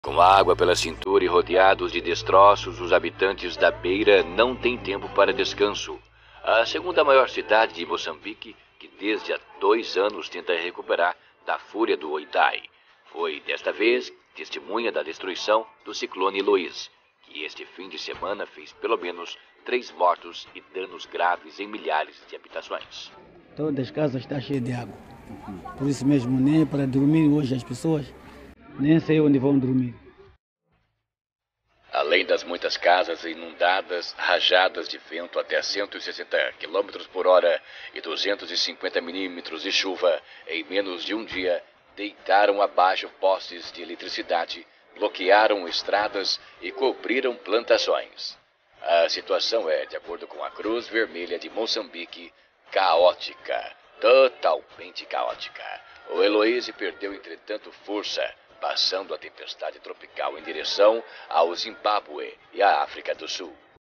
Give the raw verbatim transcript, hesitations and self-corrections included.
Com água pela cintura e rodeados de destroços, os habitantes da Beira não têm tempo para descanso. A segunda maior cidade de Moçambique, que desde há dois anos tenta recuperar da fúria do Oitai, foi desta vez testemunha da destruição do ciclone Luiz, que este fim de semana fez pelo menos três mortos e danos graves em milhares de habitações. Todas as casas estão cheias de água. Por isso mesmo, nem para dormir hoje as pessoas nem sei onde vão dormir. Além das muitas casas inundadas, rajadas de vento até cento e sessenta quilômetros por hora e duzentos e cinquenta milímetros de chuva em menos de um dia, deitaram abaixo postes de eletricidade, bloquearam estradas e cobriram plantações. A situação é, de acordo com a Cruz Vermelha de Moçambique, caótica, totalmente caótica. O Heloíse perdeu, entretanto, força, passando a tempestade tropical em direção ao Zimbábue e à África do Sul.